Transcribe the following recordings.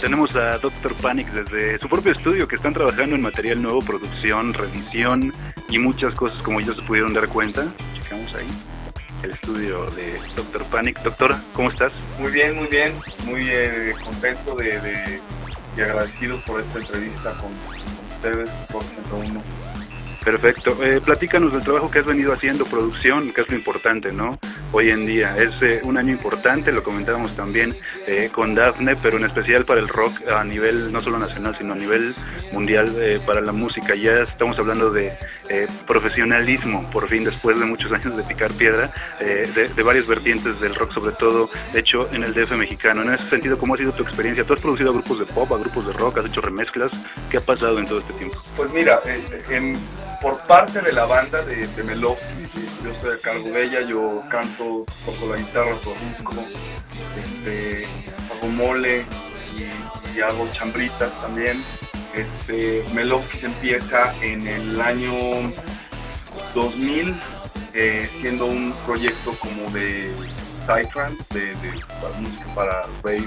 tenemos a Dr. Panic desde su propio estudio, que están trabajando en material nuevo, producción, reedición y muchas cosas como ellos se pudieron dar cuenta. Checamos ahí el estudio de Dr. Panic. Doctor, ¿cómo estás? Muy bien, muy contento y agradecido por esta entrevista con ustedes por 101. Perfecto. Platícanos del trabajo que has venido haciendo, producción, que es lo importante, ¿no? Hoy en día es un año importante, lo comentábamos también con Dafne, pero en especial para el rock a nivel no solo nacional, sino a nivel mundial para la música. Ya estamos hablando de profesionalismo, por fin, después de muchos años de picar piedra, de varias vertientes del rock, sobre todo, de hecho, en el DF mexicano. En ese sentido, ¿cómo ha sido tu experiencia? ¿Tú has producido a grupos de pop, a grupos de rock, has hecho remezclas? ¿Qué ha pasado en todo este tiempo? Pues mira, por parte de la banda de Melófis, yo estoy a cargo de ella, yo canto, toco la guitarra, produzco, hago mole y hago chambritas también. Melófis empieza en el año 2000, siendo un proyecto como de psytrance, de música para rave.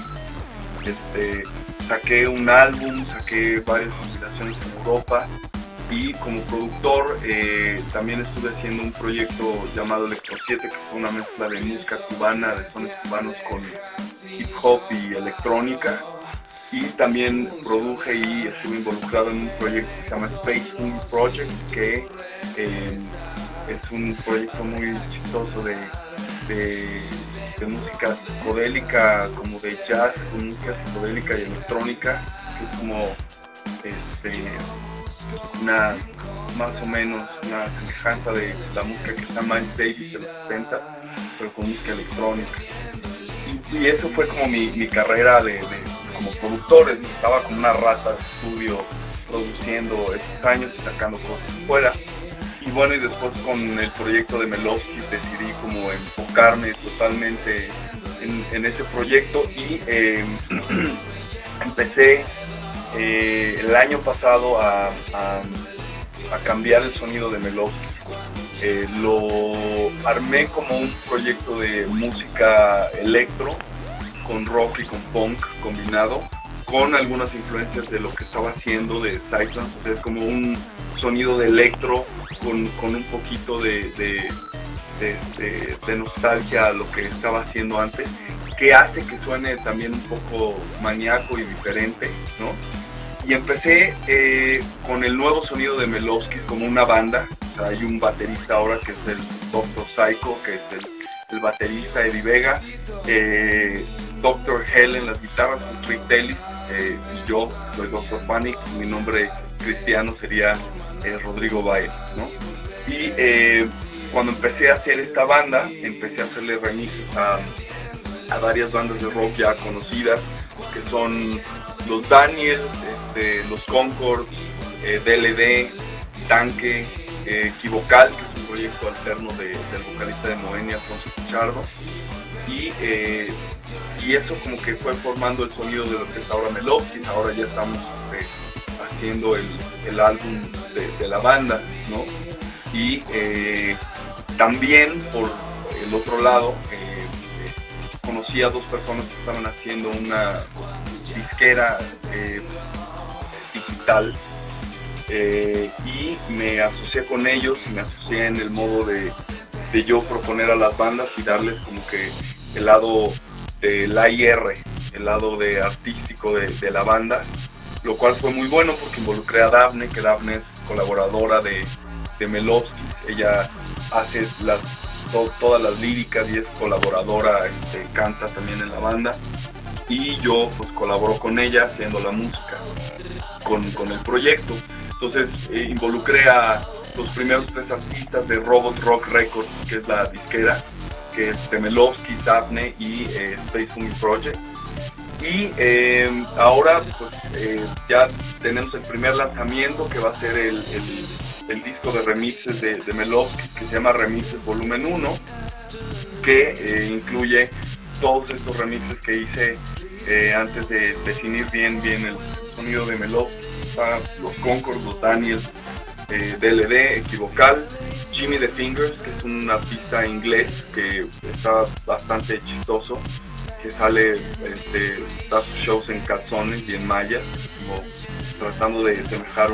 Saqué un álbum, saqué varias compilaciones en Europa. Y como productor también estuve haciendo un proyecto llamado Electro 7, que fue una mezcla de música cubana, de sones cubanos con hip hop y electrónica. Y también produje y estuve involucrado en un proyecto que se llama Space Moon Project, que es un proyecto muy chistoso de música psicodélica, como de jazz, con música psicodélica y electrónica, que es como más o menos una semejanza de la música que está Miles Davis de los 70, pero con música electrónica. Y eso fue como mi carrera como productor. Estaba como una rata de estudio produciendo estos años y sacando cosas fuera. Y bueno, y después con el proyecto de Melófis decidí como enfocarme totalmente en ese proyecto y empecé el año pasado a cambiar el sonido de Melófis. Lo armé como un proyecto de música electro con rock y con punk combinado, con algunas influencias de lo que estaba haciendo de psytrance. O sea, es como un sonido de electro con un poquito de nostalgia a lo que estaba haciendo antes, que hace que suene también un poco maníaco y diferente, ¿no? Y empecé con el nuevo sonido de Melófis como una banda. O sea, hay un baterista ahora que es el Dr. Psycho, que es el baterista Eddie Vega, Dr. Hell en las guitarras con Rick Tellis, y yo soy Dr. Panic, mi nombre cristiano sería Rodrigo Baez, ¿no? Y cuando empecé a hacer esta banda, empecé a hacerle remixes a varias bandas de rock ya conocidas, que son los Daniel, los Concord, DLD, Tanque, Equivocal, que es un proyecto alterno del vocalista de Moenia, Alfonso Pichardo, y eso como que fue formando el sonido de lo que es ahora Melófis. Ahora ya estamos haciendo el álbum de la banda, ¿no? Y también por el otro lado conocí a dos personas que estaban haciendo una disquera digital, y me asocié con ellos, me asocié en el modo de yo proponer a las bandas y darles como que el lado del AIR, el lado de artístico de la banda, lo cual fue muy bueno porque involucré a Dafne, que Dafne es colaboradora de Melófis. Ella hace todas las líricas y es colaboradora, canta también en la banda, y yo pues colaboro con ella haciendo la música con el proyecto. Entonces involucré a los primeros tres artistas de Robot Rock Records, que es la disquera, que es Melófis, Dafne y Space Moon Project. Y ahora pues ya tenemos el primer lanzamiento, que va a ser el disco de remixes de Melófis, que se llama Remixes Volumen 1, que incluye todos estos remixes que hice antes de definir bien el sonido de Melófis. Los Concord, los Daniel, DLD, Equivocal, Jimmy the Fingers, que es un artista inglés que está bastante chistoso, que sale, da sus shows en calzones y en mallas, como tratando de semejar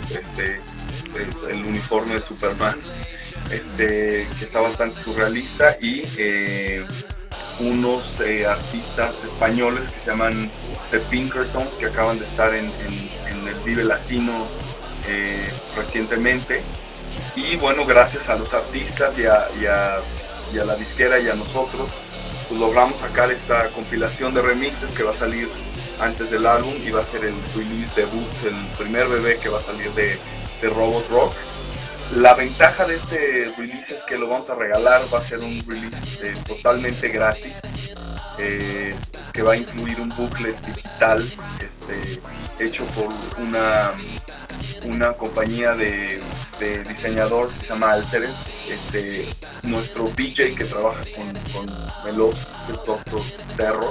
el uniforme de Superman, que está bastante surrealista, y unos artistas españoles que se llaman The Pinkertons, que acaban de estar en el Vive Latino recientemente. Y bueno, gracias a los artistas y a la disquera y a nosotros, pues logramos sacar esta compilación de remixes que va a salir antes del álbum, y va a ser el release debut, el primer bebé que va a salir de Robot Rock. La ventaja de este release es que lo vamos a regalar, va a ser un release totalmente gratis, que va a incluir un booklet digital hecho por una compañía de diseñador que se llama Altered. Nuestro DJ que trabaja con Melos, que es Doctor Terror,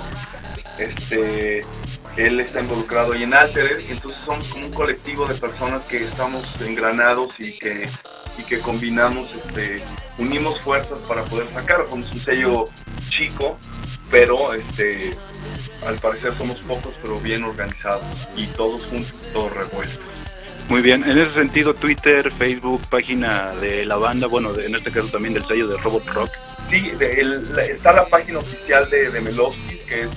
él está involucrado ahí en Altered, y entonces somos como un colectivo de personas que estamos engranados y que combinamos, unimos fuerzas para poder sacar. Somos un sello chico, pero al parecer somos pocos, pero bien organizados, y todos juntos, todos revueltos. Muy bien, en ese sentido, Twitter, Facebook, página de la banda, bueno, en este caso también del sello de Robot Rock. Sí, está la página oficial de Demelovskis, que es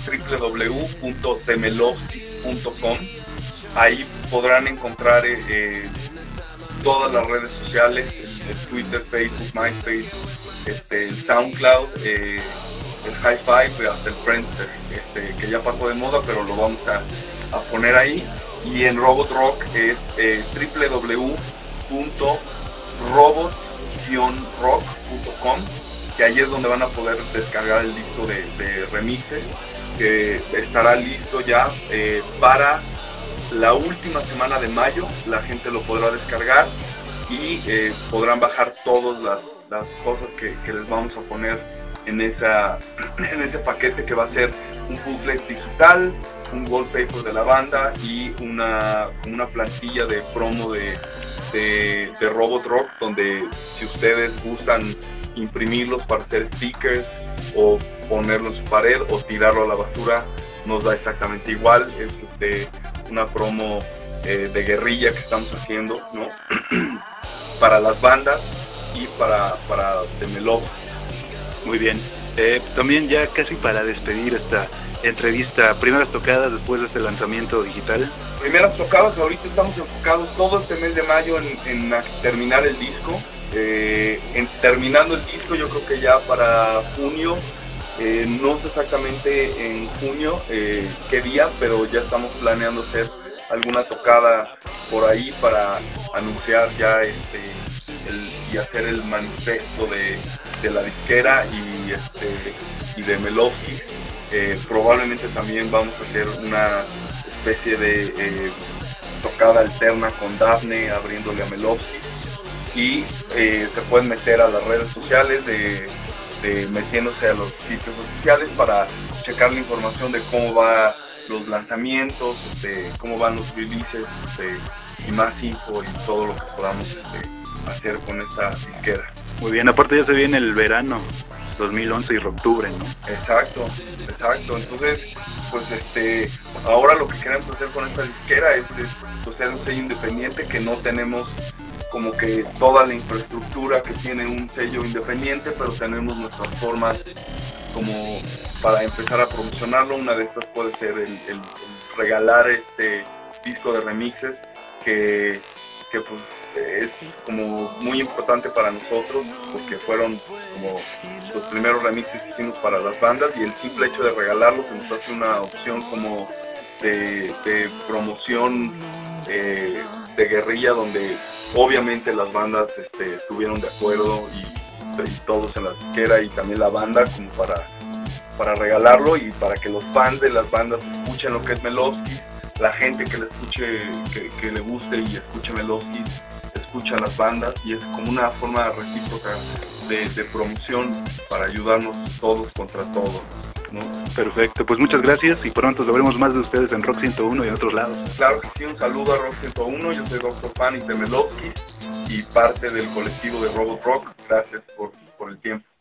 www.demelovskis.com. Ahí podrán encontrar todas las redes sociales, el Twitter, Facebook, MySpace, el SoundCloud, el Hi-Fi, hasta el Friendster, que ya pasó de moda, pero lo vamos a poner ahí. Y en Robot Rock es www.robot-rock.com, que ahí es donde van a poder descargar el disco de remixes, que estará listo ya para la última semana de mayo. La gente lo podrá descargar y podrán bajar todas las cosas que les vamos a poner en ese paquete, que va a ser un booklet digital, un wallpaper de la banda y una plantilla de promo de Robot Rock, donde si ustedes gustan imprimirlos para hacer stickers o ponerlo en su pared o tirarlo a la basura, nos da exactamente igual. Es una promo de guerrilla que estamos haciendo, ¿no? Para las bandas y para Demelovskis. Muy bien, también ya casi para despedir esta entrevista, primeras tocadas después de este lanzamiento digital. Primeras tocadas, ahorita estamos enfocados todo este mes de mayo en terminar el disco. Terminando el disco, yo creo que ya para junio, no sé exactamente en junio qué día, pero ya estamos planeando hacer alguna tocada por ahí para anunciar ya y hacer el manifiesto de la disquera y de Demelovskis. Probablemente también vamos a hacer una especie de tocada alterna con Dafne abriéndole a Melovskis, y se pueden meter a las redes sociales metiéndose a los sitios oficiales para checar la información de cómo van los lanzamientos, cómo van los releases, y más info y todo lo que podamos hacer con esta disquera. Muy bien, aparte ya se viene el verano 2011 y octubre, ¿no? Exacto. Entonces, pues ahora lo que queremos hacer con esta disquera es ser un sello independiente, que no tenemos como que toda la infraestructura que tiene un sello independiente, pero tenemos nuestras formas como para empezar a promocionarlo. Una de estas puede ser el regalar este disco de remixes, que pues es como muy importante para nosotros, porque fueron como los primeros remixes que hicimos para las bandas, y el simple hecho de regalarlos nos hace una opción como de promoción de guerrilla, donde obviamente las bandas estuvieron de acuerdo, y todos en la disquera y también la banda, como para regalarlo, y para que los fans de las bandas escuchen lo que es Melovskis. La gente que le escuche, que le guste y escuche Melovskis, escucha a las bandas, y es como una forma recíproca de promoción para ayudarnos todos contra todos, ¿no? Perfecto, pues muchas gracias, y pronto sabremos más de ustedes en Rock 101 y en otros lados. Claro que sí, un saludo a Rock 101, yo soy Dr. Panic de Melovskis y parte del colectivo de Robot Rock. Gracias por el tiempo.